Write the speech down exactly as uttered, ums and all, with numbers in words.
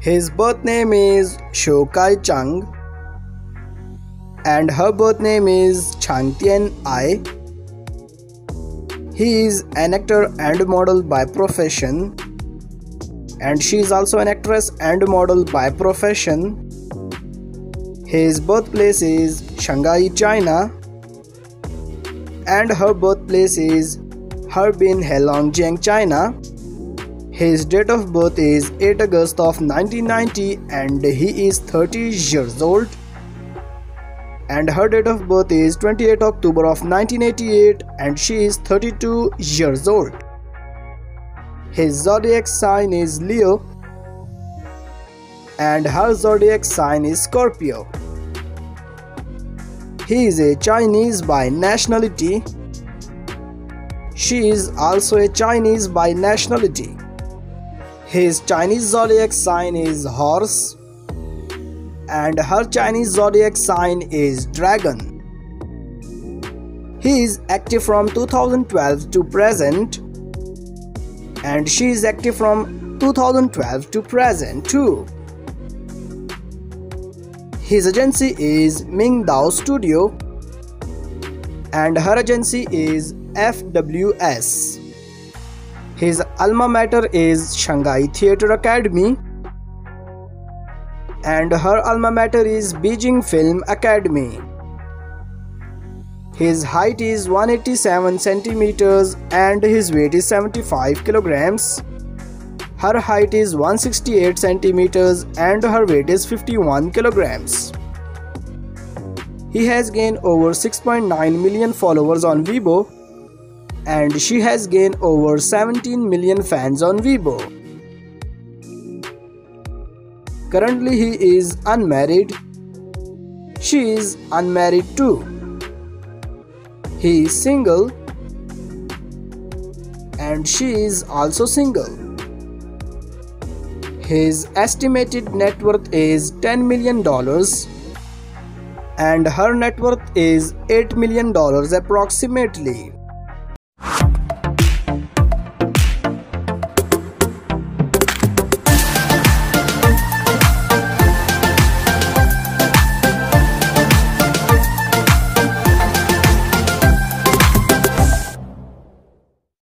His birth name is Shou Kai Chang and her birth name is Chang Tian Ai. He is an actor and model by profession, and she is also an actress and model by profession. His birthplace is Shanghai, China, and her birthplace is Harbin, Heilongjiang, China. His date of birth is eighth August of nineteen ninety and he is thirty years old. And her date of birth is twenty-eighth October of nineteen eighty-eight and she is thirty-two years old. His zodiac sign is Leo and her zodiac sign is Scorpio. He is a Chinese by nationality. She is also a Chinese by nationality. His Chinese zodiac sign is Horse and her Chinese zodiac sign is Dragon. He is active from two thousand twelve to present and she is active from two thousand twelve to present too. His agency is Ming Dao Studio and her agency is F W S. His alma mater is Shanghai Theatre Academy and her alma mater is Beijing Film Academy. His height is one hundred eighty-seven centimeters and his weight is seventy-five kilograms. Her height is one hundred sixty-eight centimeters and her weight is fifty-one kilograms. He has gained over six point nine million followers on Weibo and she has gained over seventeen million fans on Weibo. Currently he is unmarried. She is unmarried too. He is single and she is also single. His estimated net worth is ten million dollars and her net worth is eight million dollars approximately.